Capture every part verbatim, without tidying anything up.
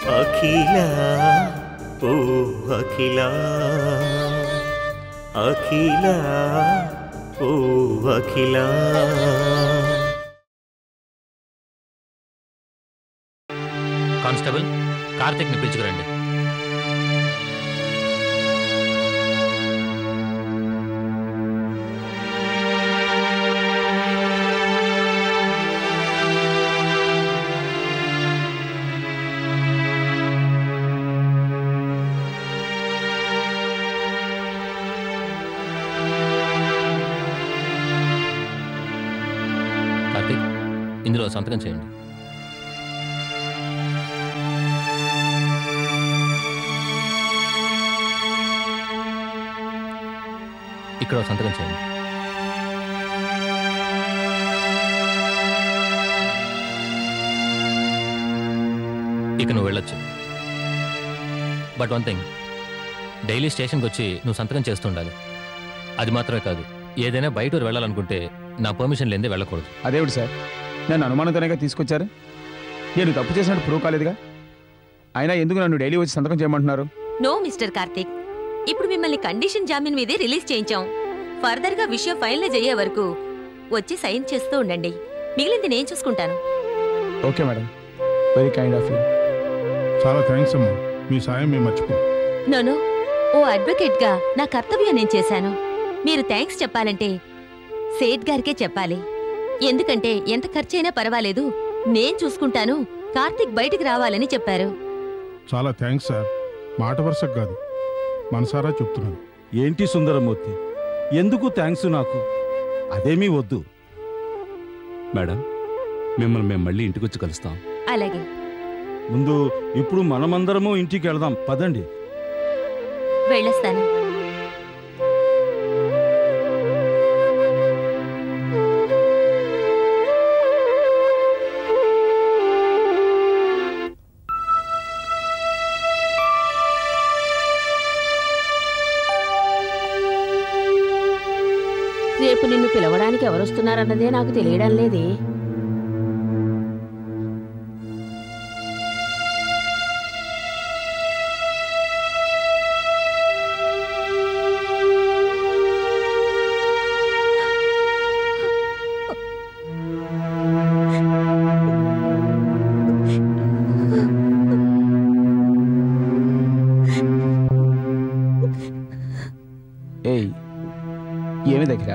అఖిలా ఓ అఖిలా అఖిలా ఓ Akhila. Constable, కార్తిక్ని పిలుచుకురండి. Karthik, ఇందులో సంతకం చేయండి. ఇక్కడ సంతకం చేయండి. ఇక నువ్వు వెళ్ళొచ్చు. బట్ వన్ థింగ్, డైలీ స్టేషన్కి వచ్చి నువ్వు సంతకం చేస్తుండాలి. అది మాత్రమే కాదు, ఏదైనా బయట ఊరు వెళ్ళాలనుకుంటే నా పర్మిషన్ లేదే వెళ్ళకూడదు. అదేవిడు సార్, నన్ను అనుమానంతోనేగా తీసుకొచ్చారు. నేను తప్పు చేసినట్టు ప్రూవ్ కాలేదుగా. అయినా ఎందుకు నన్ను డైలీ వచ్చి సంతకం చేయమంటున్నారు? నో మిస్టర్ కార్తిక్, ఇప్పుడు మిమ్మల్ని కండిషన్ జామీన్ మీదే రిలీజ్ చేయించాం. ఫర్దర్ గా విషయం ఫైనలైజ్ అయ్యే వరకు వచ్చి సైన్ చేస్తూ ఉండండి. మిగిలింది నేను చూసుకుంటాను. Okay madam, very kind of you. చాలా థ్యాంక్స్ అమ్మా, మీ సాయం మేము మర్చిపో. నోను, ఓ అడ్వకేట్ గా నా కర్తవ్యం నేను చేశాను. మీరు థ్యాంక్స్ చెప్పాలంటే సేట్ గారికే చెప్పాలి. ఎందుకంటే ఎంత ఖర్చైనా పర్వాలేదు, నేను చూసుకుంటాను, కార్తిక్ బయటికి రావాలని చెప్పారు. చాలా థ్యాంక్స్ సార్, మాట వరుసకు కాదు, మనసారా చెప్తున్నాను. ఏంటి సుందరమూర్తి, ఎందుకు థ్యాంక్స్? నాకు అదేమీ వద్దు. మేడం, మిమ్మల్ని మేము మళ్ళీ ఇంటికి వచ్చి కలుస్తాం. అలాగే. ముందు ఇప్పుడు మనమందరము ఇంటికి వెళదాం, పదండి. వెళ్ళొస్తాను. రేపు నిన్ను పిలవడానికి ఎవరొస్తున్నారన్నదే నాకు తెలియడం లేదే. ఏయ్, ఏమి దగ్గర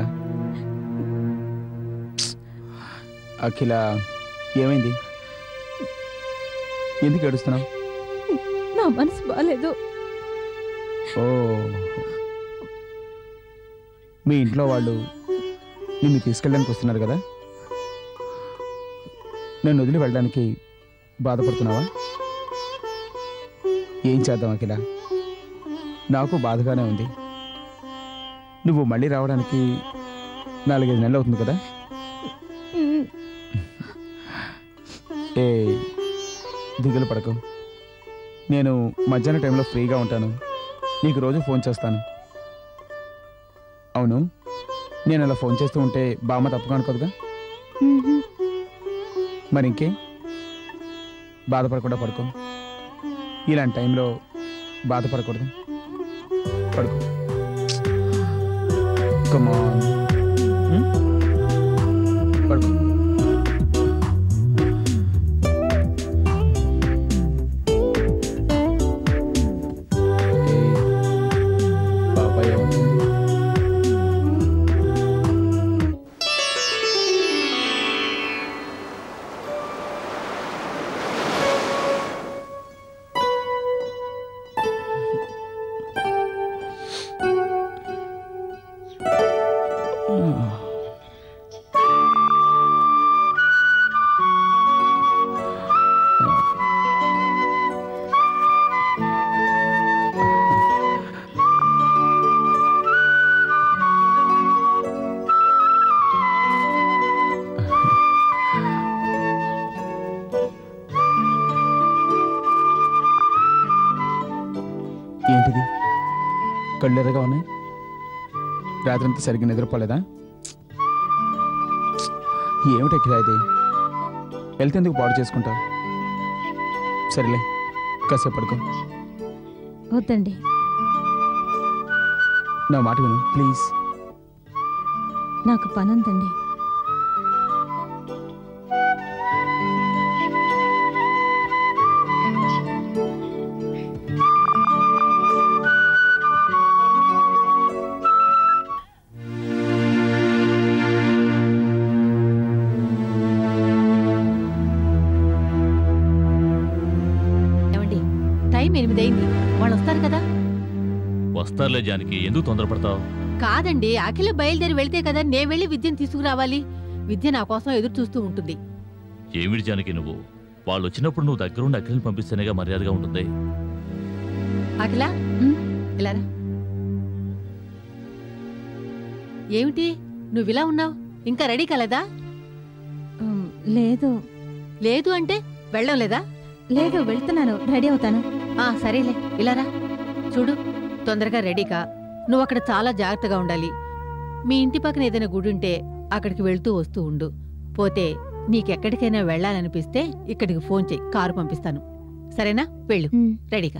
అఖిల, ఏమైంది? ఎందుకు ఏడుస్తున్నావు? నా మనసు బాలేదు. ఓ, మీ ఇంట్లో వాళ్ళు నిన్ను తీసుకెళ్ళడానికి వస్తున్నారు కదా, నన్ను వదిలి వెళ్ళడానికి బాధపడుతున్నావా? ఏం చేద్దాం అఖిల, నాకు బాధగానే ఉంది. నువ్వు మళ్ళీ రావడానికి నాలుగైదు నెలలు అవుతుంది కదా. ఏ దిగులు పడకు, నేను మధ్యాహ్నం టైంలో ఫ్రీగా ఉంటాను, నీకు రోజు ఫోన్ చేస్తాను. అవును, నేను అలా ఫోన్ చేస్తూ ఉంటే బామ్మ తప్పుగా అనుకోదుగా? మరి ఇంకే, బాధపడకుండా పడుకో. ఇలాంటి టైంలో బాధపడకూడదు, పడుకో. Come on. Hmm? పడుకో. బాబాయ్ ఏమంటుంది? ఏంటిది, కళ్ళెరగా ఉన్నాయి? రాత్రంతా సరిగ్గా నిద్రపోలేదా? ఏమిటి అఖిల ఇది, వెళ్తే ఎందుకు పాడు చేసుకుంటావు? సరేలే, కాసేపు పడుకో. వద్దండి. నా మాట విను ప్లీజ్. నాకు పని ఉందండి. వాళ్ళు వస్తారు కదా. వస్తారులే జానకి, ఎందుకు తొందరపడతావు? కాదండి, అఖిల బయలుదేరి వెళ్తే కదా నేను వెళ్ళి విద్యను తీసుకురావాలి. విద్య నా కోసం ఎదురు చూస్తూ ఉంటుంది. ఏమిటి జానకి నువ్వు? వాళ్ళు వచ్చినప్పుడు నువ్వు దగ్గరుండి అఖిల్ని పంపిస్తేనేగా మర్యాదగా ఉంటుంది. అఖిల ఇలారా. ఏమిటి నువ్వు ఇలా ఉన్నావు? ఇంకా రెడీ కాలేదా? లేదు. లేదు అంటే వెళ్ళం లేదా? లేదు, వెళ్తున్నాను, రెడీ అవుతాను. ఆ సరేలే, ఇలారా. చూడు, తొందరగా రెడీగా. నువ్వు అక్కడ చాలా జాగ్రత్తగా ఉండాలి. మీ ఇంటి పక్కన ఏదైనా గుడి ఉంటే అక్కడికి వెళ్తూ వస్తూ ఉండు. పోతే నీకెక్కడికైనా వెళ్ళాలనిపిస్తే ఇక్కడికి ఫోన్ చెయ్యి, కారు పంపిస్తాను. సరేనా? వెళ్ళు, రెడీగా.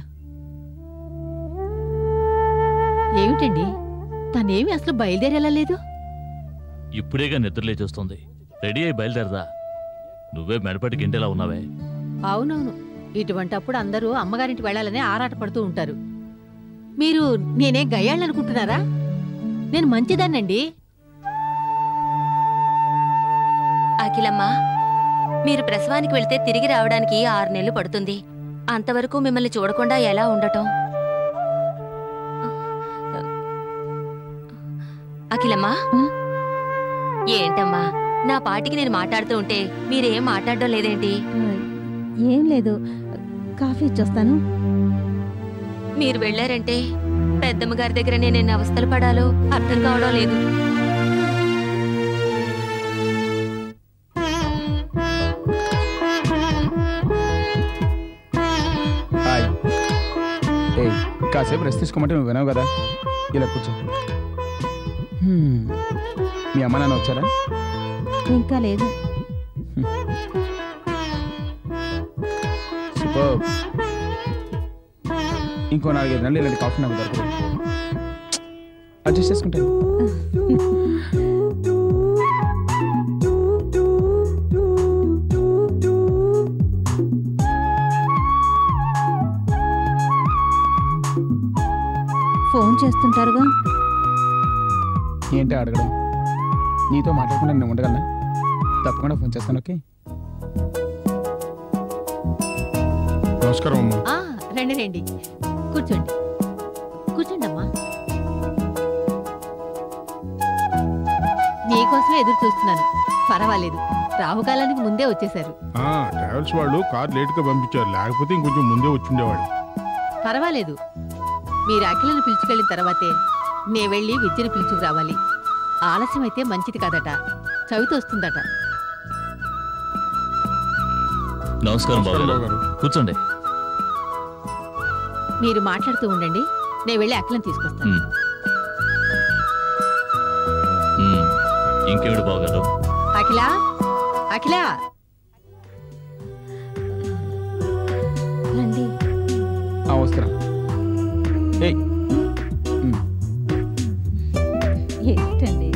ఏమిటండి తనేమి అసలు బయలుదేరేలా లేదు? ఇప్పుడేగా నిద్రలేచొస్తుంది, రెడీ అయి బయలుదేరదా? నువ్వే మెడపటి గింటేలా ఉన్నావే. అవునవును, ఇటువంటప్పుడు అందరూ అమ్మగారింటికి వెళ్ళాలని ఆరాటపడుతూ ఉంటారు. మీరు నేనే గయ్యాళ్ళనుకుంటున్నారా? నేను మంచిదాన్నండి. అఖిలమ్మా, మీరు ప్రసవానికి వెళ్తే తిరిగి రావడానికి ఆరు నెలలు పడుతుంది. అంతవరకు మిమ్మల్ని చూడకుండా ఎలా ఉండటం? అఖిలమ్మా, ఏంటమ్మా నా పాటికి నేను మాట్లాడుతూ ఉంటే మీరేం మాట్లాడడం లేదేంటి? ఏం లేదు, కాఫీ ఇచ్చొస్తాను. మీరు వెళ్లారంటే పెద్దమ్మ గారి దగ్గర నేను ఎన్ని అవస్థలు పడాలో అర్థం కావడం లేదు. కాసేపు రెస్ట్ తీసుకోమంటే నువ్వు వినావు కదా, ఇలా కూర్చో. మీ అమ్మ నాన్న వచ్చారా? ఇంకా లేదు. సూపర్. ఇంకో నాలుగైదు నెలలు ఇలాంటి కాఫీ నాకు దొరకదు, అడ్జస్ట్ చేసుకుంటాను. ఫోన్ చేస్తుంటారుగా. ఏంటి అడగడం? నీతో మాట్లాడకుండా నేను ఉండగలనా? తప్పకుండా ఫోన్ చేస్తాను. ఓకే, నమస్కారం అమ్మా. రండి రండి, కూర్చోండి కూర్చోండి అమ్మా. నీకోసమే ఎదురు చూస్తున్నాను. పర్వాలేదు, రాహుకాలానికి ముందే వచ్చేశారు. ట్రావెల్స్ వాళ్ళు కార్ లేట్ గా పంపించారు, లేకపోతే ఇంకొంచెం ముందే వచ్చిండేవాడు. పర్వాలేదు, మీరు అఖిలను పిలుచుకెళ్ళిన తర్వాతే నే వెళ్ళి విద్యను పిలుచుకురావాలి. ఆలస్యం అయితే మంచిది కాదట, చవితి వస్తుందట. నమస్కారం బాబు, కూర్చోండి. మీరు మాట్లాడుతూ ఉండండి, నేను వెళ్ళి అఖిలను తీసుకొస్తాను. ఇంకేమిటి బావగారు? అఖిల, అఖిల రండి. వస్తున్నా. ఏంటండి?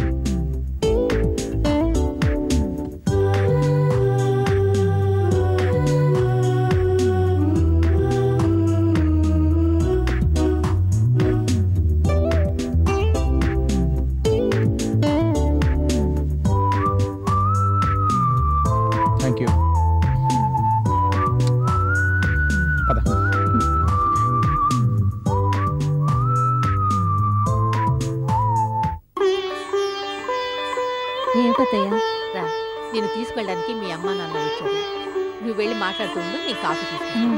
Thank you. ఏమిటయ్యా? రా, నేను తీసుకెళ్ళడానికి మీ అమ్మ నాన్న వచ్చారు. నువ్వు వెళ్ళి మాట్లాడుతూ ఉండు, నేను కాఫీ తీసుకుంటాను.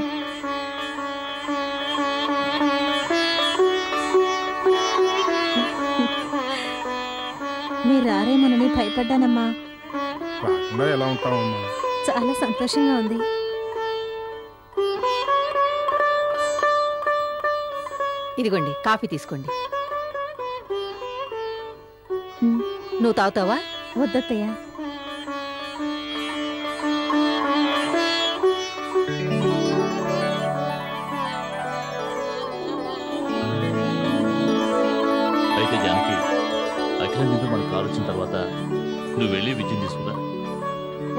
మీరు రారేమోనని భయపడ్డానమ్మా. రాకుండా ఎలా ఉంటావమ్మా? చాలా సంతోషంగా ఉంది. ఇదిగోండి, కాఫీ తీసుకోండి. నువ్వు తాగుతావా? వద్దత్తయ్యా.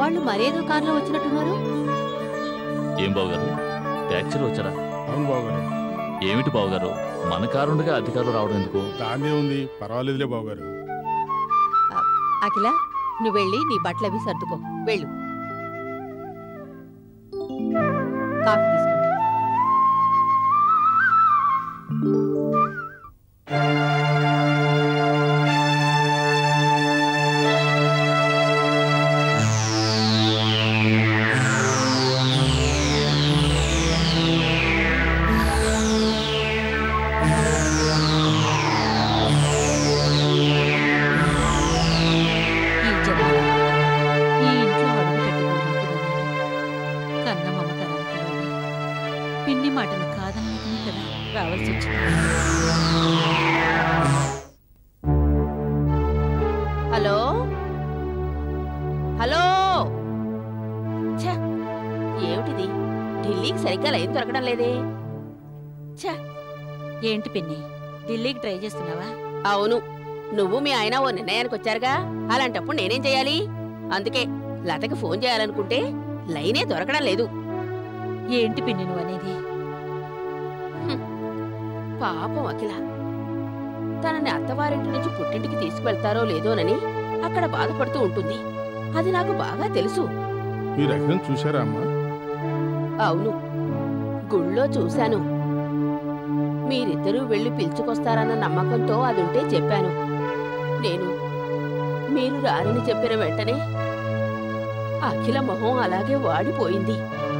వాళ్ళు మరేదో కారులో వచ్చినట్టున్నారు. ఏం బావగారు, ట్యాక్సీలో వచ్చారా? అవును బావగారు. ఏమిటి బావగారు, మన కారుండగా అధికారులు రావడం ఎందుకు? దాన్నే ఉంది, పర్వాలేదులే బావగారు. అఖిల, నువ్వు వెళ్ళి నీ బట్టలు అవి సర్దుకో. వెళ్ళు. కాఫీ తీసుకో. పిన్ని మాటను కాదనుకుని కదా రావాల్సి వచ్చింది. హలో హలో, ఛ, ఏమిటిది? ఢిల్లీకి సరిగ్గా లైన్ దొరకడం లేదే. ఛ, ఏంటి పిన్ని, ఢిల్లీకి ట్రై చేస్తున్నావా? అవును, నువ్వు మీ ఆయన ఓ నిర్ణయానికి వచ్చారుగా, అలాంటప్పుడు నేనేం చేయాలి? అందుకే లతకి ఫోన్ చేయాలనుకుంటే లైనే దొరకడం లేదు. ఏంటి పిన్ని నువ్వు అనేది? పాపం అఖిల, తనని అత్తవారింటి నుంచి పుట్టింటికి తీసుకువెళ్తారో లేదోనని అక్కడ బాధపడుతూ ఉంటుంది. అది నాకు బాగా తెలుసు. మీరు అఖిలం చూశారా అమ్మా? అవును, గుళ్ళో చూశాను. మీరిద్దరూ వెళ్లి పిలుచుకొస్తారన్న నమ్మకంతో అదుంటే చెప్పాను. నేను మీరు రారని చెప్పిన వెంటనే అఖిల మొహం అలాగే వాడిపోయింది.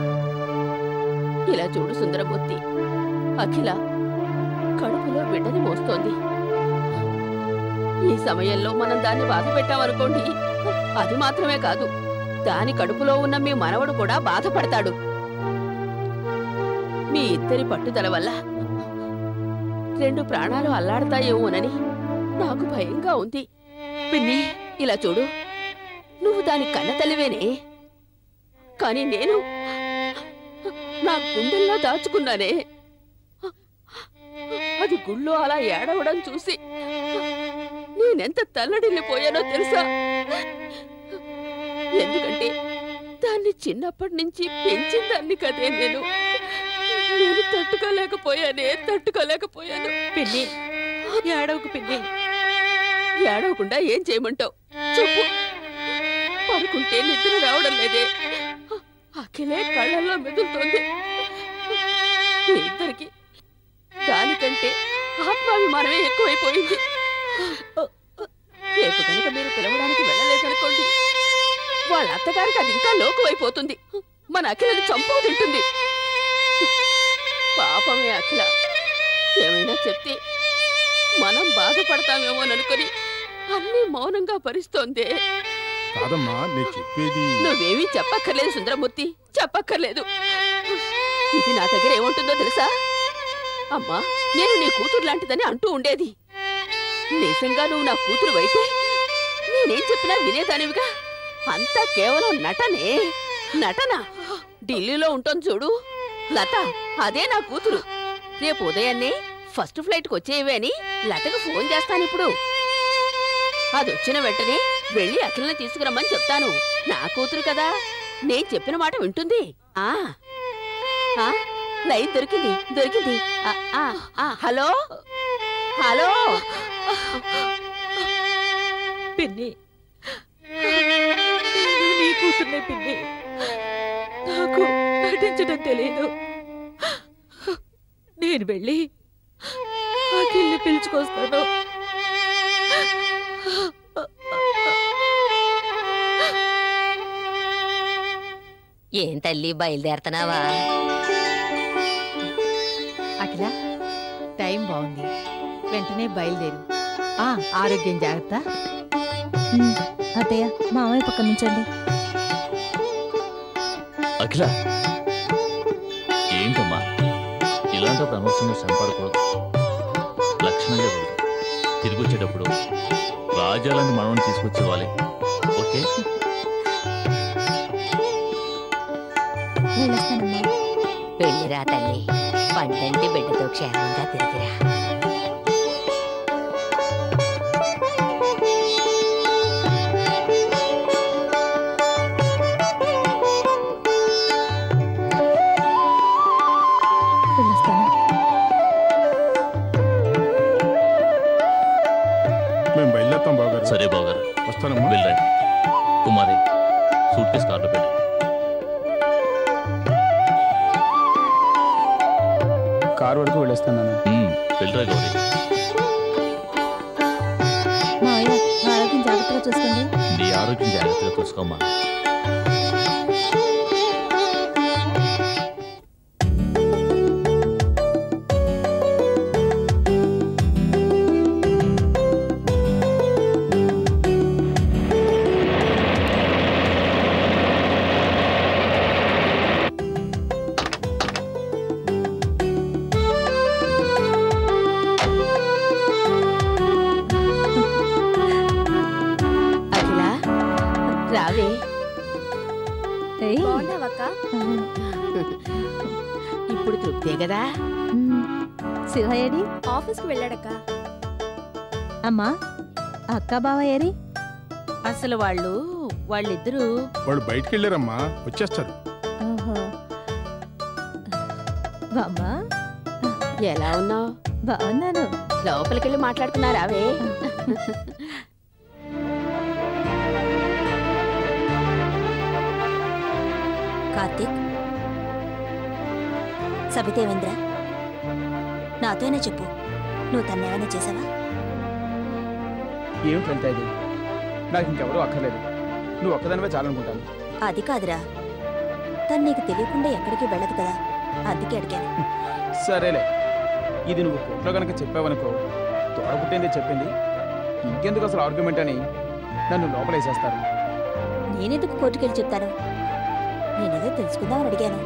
ఇలా చూడు సుందరమూర్తి, అఖిల కడుపులో బిడ్డని మోస్తోంది. ఈ సమయంలో మనం దాన్ని బాధ పెట్టామనుకోండి, అది మాత్రమే కాదు, దాని కడుపులో ఉన్న మీ మనవడు కూడా బాధపడతాడు. మీ ఇద్దరి పట్టుదల వల్ల రెండు ప్రాణాలు అల్లాడతాయేమోనని నాకు భయంగా ఉంది. పిన్ని, ఇలా చూడు, నువ్వు దాని కన్న తల్లివేనే, కాని నేను నా గుండెల్లో దాచుకున్నానే. అది గుళ్ళో అలా ఏడవడం చూసి నేనెంత తల్లడిల్లిపోయానో తెలుసా? ఎందుకంటే దాన్ని చిన్నప్పటి నుంచి పెంచిందాన్ని కదే నేను. నేను తట్టుకోలేకపోయానే తట్టుకోలేకపోయాను పిన్ని, ఏడవకు పిన్ని. ఏడవకుండా ఏం చేయమంటావు చెప్పు? పడుకుంటే నిద్ర రావడం లేదే, అఖిలే కళ్ళల్లో మెదులుతోంది. మీ ఇద్దరికి దానికంటే ఆత్మాభిమానమే ఎక్కువైపోయింది. రేపు కనుక మీరు పిలవడానికి వెళ్ళలేదనుకోండి, వాళ్ళ అత్తగారికి అది ఇంకా లోకువైపోతుంది. మన అఖిలని చంపు తింటుంది. పాపమే అఖిల, ఏమైనా చెప్తే మనం బాధపడతామేమోననుకుని అన్నీ మౌనంగా భరిస్తోందే. కాదమ్మా, నేను చెప్పేది. నువ్వేమీ చెప్పక్కర్లేదు సుందరమూర్తి, చెప్పక్కర్లేదు. ఇది నా దగ్గర ఏముంటుందో తెలుసా? అమ్మా, నేను నీ కూతురు లాంటిదని అంటూ ఉండేది. నిజంగా నువ్వు నా కూతురు అయితే నేనేం చెప్పినా వినేదానివిగా. అంతా కేవలం నటనే, నటన. ఢిల్లీలో ఉంటుంది చూడు లత, అదే నా కూతురు. రేపు ఉదయాన్నే ఫస్ట్ ఫ్లైట్కి వచ్చేవే అని లతకు ఫోన్ చేస్తానిప్పుడు. అదొచ్చిన వెంటనే వెళ్ళి అఖిల్ని తీసుకురమ్మని చెప్తాను. నా కూతురు కదా, నేను చెప్పిన మాట వింటుంది. ఆ ఆ లైన్ దొరికింది దొరికింది. హలో హలో పిన్ని, నీ కూతుర్నే పిన్ని. నాకు నటించడం తెలియదు. నేను వెళ్ళి అఖిల్ని పిలుచుకొస్తాను. ఏం తల్లి, బయలుదేరుతున్నావా? అఖిల, టైం బాగుంది, వెంటనే బయలుదేరు. ఆ ఆరోగ్యం జాగ్రత్త. అత్తయ్య, మామయ్య పక్క నుంచండి. అఖిల, ఏంటమ్మా ఇలాంటప్పుడు అనవసరంగా శ్రమపడకూడదు. లక్షణంగా వెళ్ళు. తిరిగి వచ్చేటప్పుడు రాజ్యాలను మనం తీసుకొచ్చేవాలి. ఓకే? వెళ్ళిరా తల్లి, పండంటి బిడ్డతో క్షేమంగా తిరిగిరా. కారు వరకు వెళ్ళొస్తాను నాన్న. వెళ్ళరా గౌరీ. మావయ్య ఆరోగ్యం జాగ్రత్తగా చూసుకోండి. నీ ఆరోగ్యం జాగ్రత్తగా చూసుకోమ్మా. రావే. ఇప్పుడు తృప్తే కదా. శివయ్యడి ఆఫీస్కి వెళ్ళాడక్క. అమ్మా అక్క బావ ఏరి? అసలు వాళ్ళు వాళ్ళిద్దరూ వాళ్ళు బయటికి వెళ్ళారమ్మా, వచ్చేస్తారు. ఓహో బామ్మా ఎలా ఉన్నావు? బాగున్నాను. లోపలికెళ్ళి మాట్లాడుకున్నారావే? కార్తీక్, సబితేవేంద్ర, నాతోనే చెప్పు, నువ్వు తన్నేమైనా చేసావా? ఏమిటి వెళ్తా ఇది? నాకు ఇంకెవరూ అక్కర్లేదు, నువ్వు ఒక్కదానివే చాలనుకుంటాను. అది కాదురా, తను నీకు తెలియకుండా ఎక్కడికి వెళ్ళదు కదా, అందుకే అడిగాను. సరేలే, ఇది నువ్వు కోర్టులో కనుక చెప్పావనుకో, తోడబుట్టిందే చెప్పింది, ఇంకెందుకు అసలు ఆర్గ్యుమెంట్ అని నన్ను లోపలేసేస్తారు. నేనెందుకు కోర్టుకెళ్ళి చెప్తాను? నేనేదో తెలుసుకుందామని అడిగాను.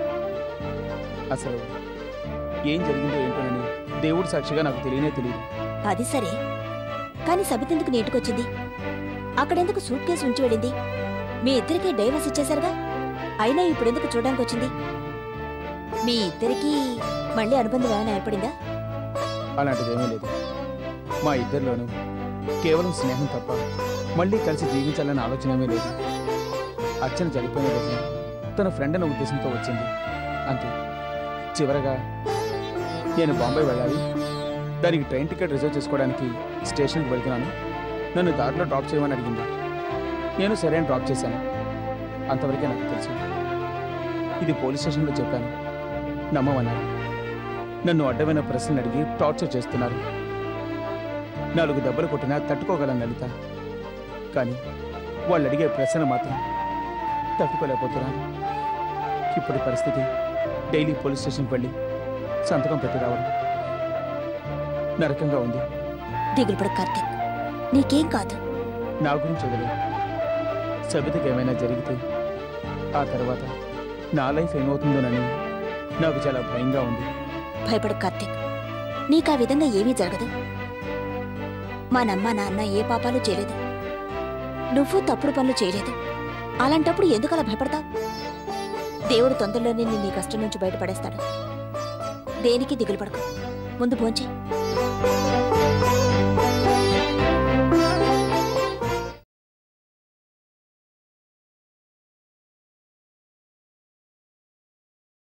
అసలు ఏం జరిగిందో ఏంటోనని దేవుడు సాక్షిగా నాకు తెలియనే తెలియదు. అది సరే, కానీ సబితెందుకు నీ ఇంటికొచ్చింది? అక్కడెందుకు సూట్ కేసు ఉంచి వెళ్ళింది? మీ ఇద్దరికీ డైవర్స్ ఇచ్చేశారుగా, అయినా ఇప్పుడెందుకు చూడడానికి వచ్చింది? మీ ఇద్దరికీ మళ్ళీ అనుబంధం ఏమైనా ఏర్పడిందా? అలాంటిదేమీ లేదు. మా ఇద్దరిలోనూ కేవలం స్నేహం తప్ప మళ్ళీ కలిసి జీవించాలనే ఆలోచన ఏమీ లేదు. అర్చన చనిపోయిన రోజున తన ఫ్రెండ్ అనే ఉద్దేశంతో వచ్చింది, అంతే. చివరగా నేను బాంబే వెళ్ళాలి, దానికి ట్రైన్ టికెట్ రిజర్వ్ చేసుకోవడానికి స్టేషన్కి వెళ్తున్నాను, నన్ను దారిలో డ్రాప్ చేయమని అడిగింది. నేను సరే అని డ్రాప్ చేశాను. అంతవరకే నాకు తెలుసు. ఇది పోలీస్ స్టేషన్లో చెప్పాను, నమ్మమన్నారు. నన్ను అడ్డమైన ప్రశ్నలు అడిగి టార్చర్ చేస్తున్నారు. నాలుగు దెబ్బలు కొట్టినా తట్టుకోగలను లలిత, కానీ వాళ్ళు అడిగే ప్రశ్న మాత్రం తట్టుకోలేకపోతున్నాను. ఇప్పుడు పరిస్థితి డైలీ పోలీస్ స్టేషన్కి వెళ్ళి సంతకం పెట్టి రావడం నరకంగా ఉంది. దిగులుపడు కార్తీక్, నీకేం కాదు. నా గురించి వదిలే, సబితకి ఏమైనా జరిగితే ఆ తర్వాత నా లైఫ్ ఏమవుతుందోనని నాకు చాలా భయంగా ఉంది. భయపడు కార్తీక్, నీకు ఆ విధంగా ఏమీ జరగదు. మా నమ్మ నాన్న ఏ పాపాలు చేయలేదు, నువ్వు తప్పుడు పనులు చేయలేదు. అలాంటప్పుడు ఎందుకు అలా భయపడతావు? దేవుడు తొందరలోనే నిన్ను నీ కష్టం నుంచి బయటపడేస్తాడు. దేనికి దిగులు పడకు, ముందు భోంచే.